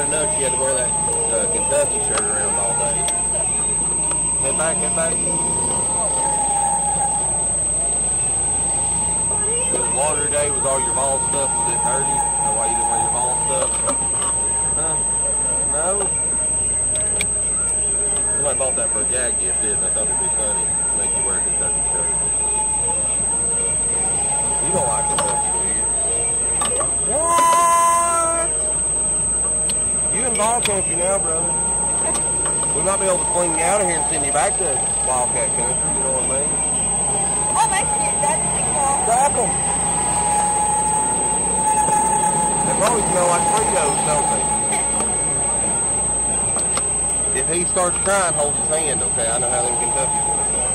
had enough. She had to wear that Kentucky shirt around all day. Get back, get back. It was water day. Was all your ball stuff? Was it dirty? That's why you didn't wear your ball stuff? Huh? No? Somebody bought that for a gag gift, didn't they? I thought it'd be funny to make you wear a Kentucky shirt. You don't like Kentucky, do you? What? You in ball country now, brother. We might be able to clean you out of here and send you back to Wildcat country, you know what I mean? Oh, thank you. That's pretty cool. Crack them. They probably smell like Fritos, don't they? If he starts crying, hold his hand, okay? I know how them Kentucky's gonna go.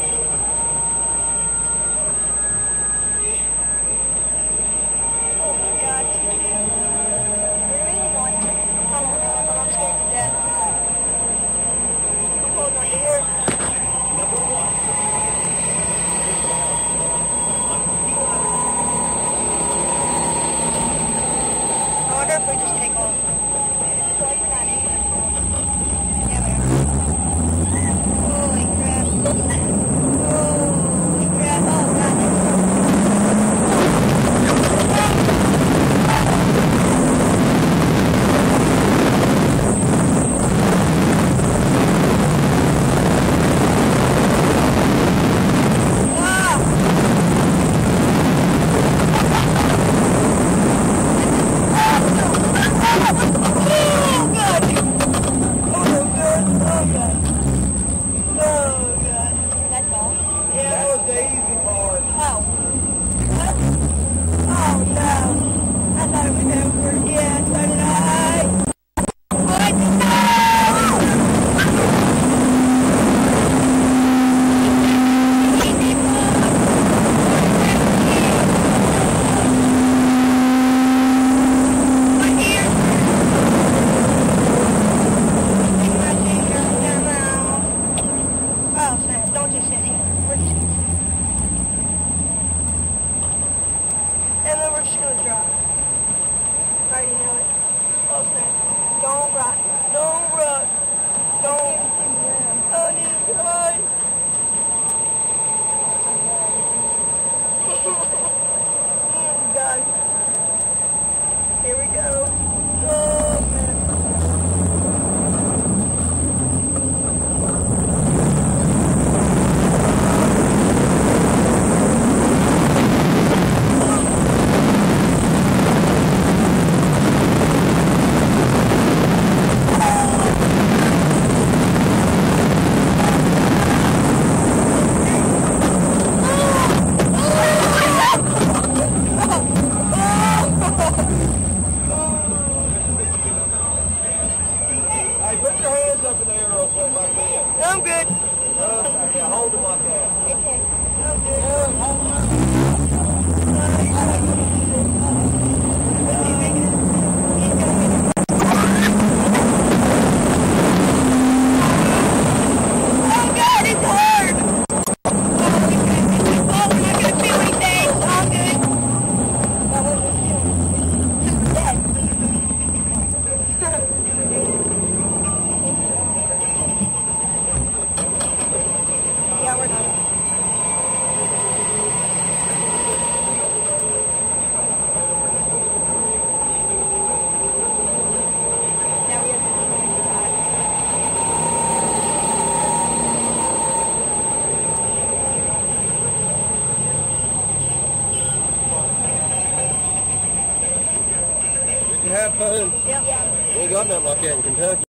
Oh my God. There really one. I don't know, but I'm scared to death. I'm close my ears. I wonder if we just take off. So I can add it. Yeah, we are. Holy crap. Holy crap. Oh, God. And then we're just going to drop. I already know it. Oh, snap. Don't rock. Don't rock. Don't. I need to die. Oh, God. Here we go. Oh, man. Put your hands up in the air real quick like that. I'm good. Yeah, hold them like that. Okay. I'm good. Hold Oh, God, it's hard. Oh, I'm not going to feel anything. I'm good. Yeah, we're done. Now we have to Did you have fun? Yep. We ain't got nothing like that in Kentucky.